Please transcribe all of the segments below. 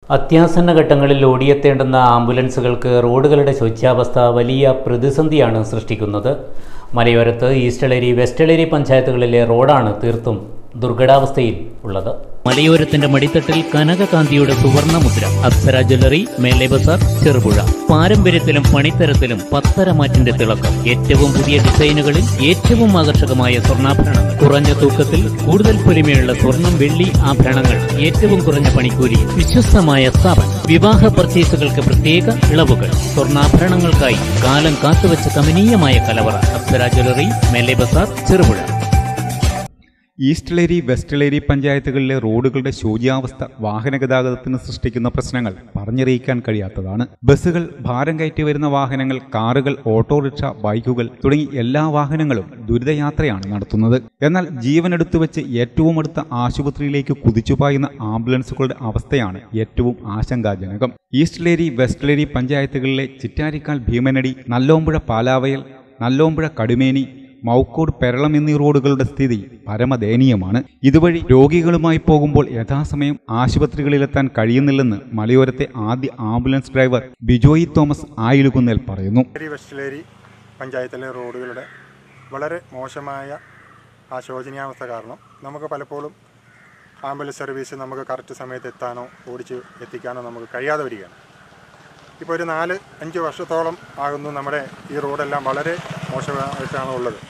അത്യാസന്ന ഘട്ടങ്ങളിൽ ഓടിയെത്തേണ്ടുന്ന ആംബുലൻസുകൾക്ക് റോഡുകളുടെ ശോച്യാവസ്ഥ വലിയ പ്രതിസന്ധിയാണ് സൃഷ്ടിക്കുന്നത്. മലയോരത്ത് ഈസ്റ്റളേരി, വെസ്റ്റളേരി പഞ്ചായത്തുകളിലെ റോഡാണ് തീർത്തും ദുർഘടാവസ്ഥയിൽ ഉള്ളത്. മലയോരത്തിന്റെ മടിത്തട്ടിൽ കനകകാന്തിയുടെ സുവർണ മുദ്ര. അപ്സര ജ്വല്ലറി, മേലെ ബസാർ, ചെറുപുഴ. പാരമ്പര്യത്തിലും പണിത്തരത്തിലും പത്തരമാറ്റിന്റെ തിളക്കം. ഏറ്റവും പുതിയ ഡിസൈനുകളിൽ ഏറ്റവും ആകർഷകമായ സ്വർണ്ണാഭരണങ്ങൾ. കുറഞ്ഞ തൂക്കത്തിൽ കൂടുതൽ പൊലിമയുള്ള സ്വർണം, വെള്ളി ആഭരണങ്ങൾ. ഏറ്റവും കുറഞ്ഞ പണിക്കൂലി. വിശ്വസ്തമായ സ്ഥാപനം. വിവാഹ പർച്ചേസുകൾക്ക് പ്രത്യേക ഇളവുകൾ. സ്വർണ്ണാഭരണങ്ങൾക്കായി കാലം കാത്തുവച്ച കമനീയമായ കലവറ. അപ്സര ജ്വല്ലറി, മേലെ ബസാർ, ചെറുപുഴ. ഈസ്റ്റളേരി, വെസ്റ്റളേരി പഞ്ചായത്തുകളിലെ റോഡുകളുടെ ശോച്യാവസ്ഥ വാഹന ഗതാഗതത്തിന് സൃഷ്ടിക്കുന്ന പ്രശ്നങ്ങൾ പറഞ്ഞറിയിക്കാൻ കഴിയാത്തതാണ്. ബസ്സുകൾ, ഭാരം കയറ്റി വരുന്ന വാഹനങ്ങൾ, കാറുകൾ, ഓട്ടോറിക്ഷ, ബൈക്കുകൾ തുടങ്ങി എല്ലാ വാഹനങ്ങളും ദുരിതയാത്രയാണ് നടത്തുന്നത്. എന്നാൽ ജീവനെടുത്തു വെച്ച് ഏറ്റവും അടുത്ത ആശുപത്രിയിലേക്ക് കുതിച്ചുപായുന്ന ആംബുലൻസുകളുടെ അവസ്ഥയാണ് ഏറ്റവും ആശങ്കാജനകം. ഈസ്റ്റളേരി, വെസ്റ്റളേരി പഞ്ചായത്തുകളിലെ ചിറ്റാരിക്കാൽ, ഭീമനടി, നല്ലോമ്പുഴ, പാലാവയൽ, നല്ലോമ്പുഴ, കടുമേനി, മൗക്കോട്, പെരളം എന്നീ റോഡുകളുടെ സ്ഥിതി പരമദയനീയമാണ്. ഇതുവഴി രോഗികളുമായി പോകുമ്പോൾ യഥാസമയം ആശുപത്രികളിലെത്താൻ കഴിയുന്നില്ലെന്ന് മലയോരത്തെ ആദ്യ ആംബുലൻസ് ഡ്രൈവർ ബിജോയി തോമസ് ആയിലുകുന്നേൽ പറയുന്നു. വെസ്റ്റളേരി പഞ്ചായത്തിലെ റോഡുകളുടെ വളരെ മോശമായ ശോചനീയാവസ്ഥ കാരണം നമുക്ക് പലപ്പോഴും ആംബുലൻസ് സർവീസ് നമുക്ക് കറക്റ്റ് സമയത്ത് എത്താനോ ഓടിച്ച് എത്തിക്കാനോ നമുക്ക് കഴിയാതെ വരികയാണ്. ഇപ്പോൾ ഒരു 4-5 വർഷത്തോളം ആകുന്നു നമ്മുടെ ഈ റോഡെല്ലാം വളരെ മോശമായിട്ടാണ് ഉള്ളത്.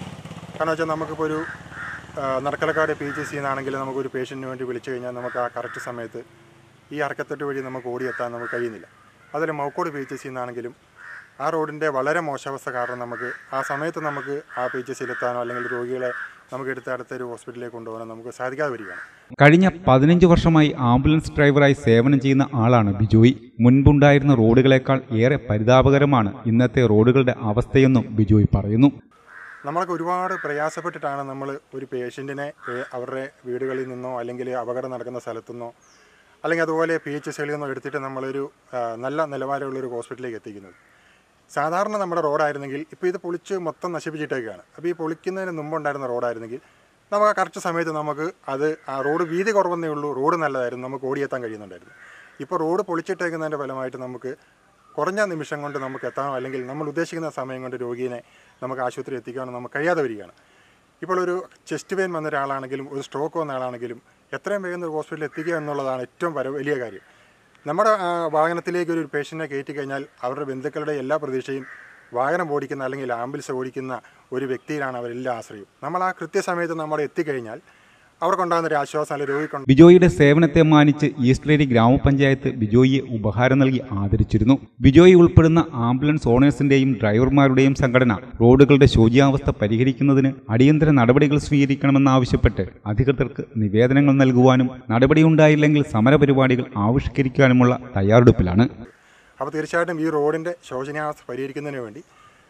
കാരണം വെച്ചാൽ നമുക്കിപ്പോൾ ഒരു നടക്കലക്കാട് PGC എന്നാണെങ്കിൽ നമുക്കൊരു പേഷ്യൻറ്റിന് വേണ്ടി വിളിച്ചു കഴിഞ്ഞാൽ നമുക്ക് ആ കറക്റ്റ് സമയത്ത് ഈ അറക്കത്തെട്ട് വഴി നമുക്ക് ഓടിയെത്താൻ നമുക്ക് കഴിയുന്നില്ല. അതിൽ മൗക്കോട് PGC എന്നാണെങ്കിലും ആ റോഡിൻ്റെ വളരെ മോശാവസ്ഥ കാരണം നമുക്ക് ആ സമയത്ത് നമുക്ക് ആ PGCയിലെത്താനോ അല്ലെങ്കിൽ രോഗികളെ നമുക്ക് അടുത്തൊരു ഹോസ്പിറ്റലിലേക്ക് കൊണ്ടുപോകാനോ നമുക്ക് സാധിക്കാതെ വരികയാണ്. കഴിഞ്ഞ 15 വർഷമായി ആംബുലൻസ് ഡ്രൈവറായി സേവനം ചെയ്യുന്ന ആളാണ് ബിജോയി. മുൻപുണ്ടായിരുന്ന റോഡുകളേക്കാൾ ഏറെ പരിതാപകരമാണ് ഇന്നത്തെ റോഡുകളുടെ അവസ്ഥയെന്നും ബിജോയി പറയുന്നു. നമ്മളൊക്കെ ഒരുപാട് പ്രയാസപ്പെട്ടിട്ടാണ് നമ്മൾ ഒരു പേഷ്യൻറ്റിനെ അവരുടെ വീടുകളിൽ നിന്നോ അല്ലെങ്കിൽ അപകടം നടക്കുന്ന സ്ഥലത്തുനിന്നോ അല്ലെങ്കിൽ അതുപോലെ PHCകളിൽ നിന്നോ എടുത്തിട്ട് നമ്മളൊരു നല്ല നിലവാരമുള്ളൊരു ഹോസ്പിറ്റലിലേക്ക് എത്തിക്കുന്നത്. സാധാരണ നമ്മുടെ റോഡായിരുന്നെങ്കിൽ ഇപ്പോൾ ഇത് പൊളിച്ച് മൊത്തം നശിപ്പിച്ചിട്ടേക്കാണ്. അപ്പോൾ ഈ പൊളിക്കുന്നതിന് മുമ്പുണ്ടായിരുന്ന റോഡായിരുന്നെങ്കിൽ നമുക്ക് ആ കറക്റ്റ് സമയത്ത് നമുക്ക് ആ റോഡ് വീതി കുറവെന്നേ ഉള്ളൂ, റോഡ് നല്ലതായിരുന്നു, നമുക്ക് ഓടിയെത്താൻ കഴിയുന്നുണ്ടായിരുന്നു. ഇപ്പോൾ റോഡ് പൊളിച്ചിട്ടേക്കുന്നതിൻ്റെ ഫലമായിട്ട് നമുക്ക് കുറഞ്ഞ നിമിഷം കൊണ്ട് നമുക്ക് എത്താനോ അല്ലെങ്കിൽ നമ്മൾ ഉദ്ദേശിക്കുന്ന സമയം കൊണ്ട് രോഗിയെ നമുക്ക് ആശുപത്രി എത്തിക്കാനോ നമുക്ക് കഴിയാതെ വരികയാണ്. ഇപ്പോൾ ഒരു ചെസ്റ്റ് പെയിൻ വന്ന ഒരാളാണെങ്കിലും ഒരു സ്ട്രോക്ക് വന്ന ആളാണെങ്കിലും എത്രയും വേഗം ഒരു ഹോസ്പിറ്റലിൽ എത്തിക്കുക എന്നുള്ളതാണ് ഏറ്റവും വലിയ കാര്യം. നമ്മുടെ വാഹനത്തിലേക്ക് ഒരു പേഷ്യൻറ്റിനെ കയറ്റി കഴിഞ്ഞാൽ അവരുടെ ബന്ധുക്കളുടെ എല്ലാ പ്രതീക്ഷയും വാഹനം ഓടിക്കുന്ന അല്ലെങ്കിൽ ആംബുലൻസ് ഓടിക്കുന്ന ഒരു വ്യക്തിയിലാണ് അവരെല്ലാം ആശ്രയം. നമ്മൾ ആ കൃത്യസമയത്ത് നമ്മൾ എത്തിക്കഴിഞ്ഞാൽ അവർക്കുണ്ടാകുന്നൊരു ആശ്വാസം അല്ലെങ്കിൽ രോഗിക്കൊണ്ട്. ബിജോയിയുടെ സേവനത്തെ മാനിച്ച് ഈസ്റ്റളേരി ഗ്രാമപഞ്ചായത്ത് ബിജോയിയെ ഉപഹാരം നൽകി ആദരിച്ചിരുന്നു. ബിജോയി ഉൾപ്പെടുന്ന ആംബുലൻസ് ഓണേഴ്സിന്റെയും ഡ്രൈവർമാരുടെയും സംഘടന റോഡുകളുടെ ശോച്യാവസ്ഥ പരിഹരിക്കുന്നതിന് അടിയന്തര നടപടികൾ സ്വീകരിക്കണമെന്നാവശ്യപ്പെട്ട് അധികൃതർക്ക് നിവേദനങ്ങൾ നൽകുവാനും നടപടിയുണ്ടായില്ലെങ്കിൽ സമരപരിപാടികൾ ആവിഷ്കരിക്കാനുമുള്ള തയ്യാറെടുപ്പിലാണ്. അപ്പോൾ തീർച്ചയായിട്ടും ഈ റോഡിൻ്റെ ശോചനീയാവസ്ഥ പരിഹരിക്കുന്നതിന് വേണ്ടി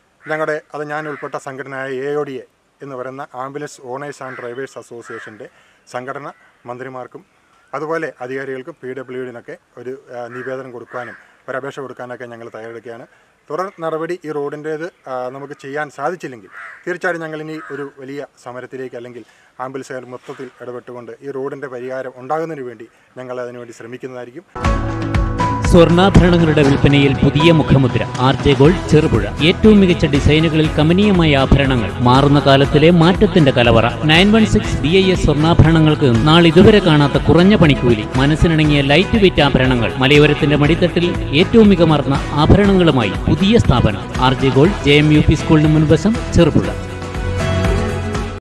ഞാൻ ഉൾപ്പെട്ട സംഘടനയായ AODA എന്ന് പറയുന്ന ആംബുലൻസ് ഓണേഴ്സ് ആൻഡ് ഡ്രൈവേഴ്സ് അസോസിയേഷൻ്റെ സംഘടന മന്ത്രിമാർക്കും അതുപോലെ അധികാരികൾക്കും PWDനൊക്കെ ഒരു നിവേദനം കൊടുക്കാനും ഒരപേക്ഷ കൊടുക്കാനൊക്കെ ഞങ്ങൾ തയ്യാറെടുക്കുകയാണ്. തുടർ നടപടി ഈ റോഡിൻ്റേത് നമുക്ക് ചെയ്യാൻ സാധിച്ചില്ലെങ്കിൽ തീർച്ചയായിട്ടും ഞങ്ങൾ ഇനി ഒരു വലിയ സമരത്തിലേക്ക് അല്ലെങ്കിൽ ആംബുലൻസുകാർ മൊത്തത്തിൽ ഇടപെട്ടുകൊണ്ട് ഈ റോഡിൻ്റെ പരിഹാരം ഉണ്ടാകുന്നതിന് വേണ്ടി ഞങ്ങൾ അതിനുവേണ്ടി ശ്രമിക്കുന്നതായിരിക്കും. സ്വർണ്ണാഭരണങ്ങളുടെ വിൽപ്പനയിൽ പുതിയ മുഖമുദ്ര. RJ gold, Cherupuzha. ഏറ്റവും മികച്ച ഡിസൈനുകളിൽ കമനീയമായ ആഭരണങ്ങൾ. മാറുന്ന കാലത്തിലെ മാറ്റത്തിന്റെ കലവറ. 916 BIS സ്വർണ്ണാഭരണങ്ങൾക്ക് നാളിതുവരെ കാണാത്ത കുറഞ്ഞ പണിക്കൂലി. മനസ്സിനിണങ്ങിയ ലൈറ്റ് വെയിറ്റ് ആഭരണങ്ങൾ. മലയോരത്തിന്റെ മടിത്തട്ടിൽ ഏറ്റവും മികമാർന്ന ആഭരണങ്ങളുമായി പുതിയ സ്ഥാപനം RJ ഗോൾഡ്, JMUP സ്കൂളിന് മുൻവശം, ചെറുപുഴ.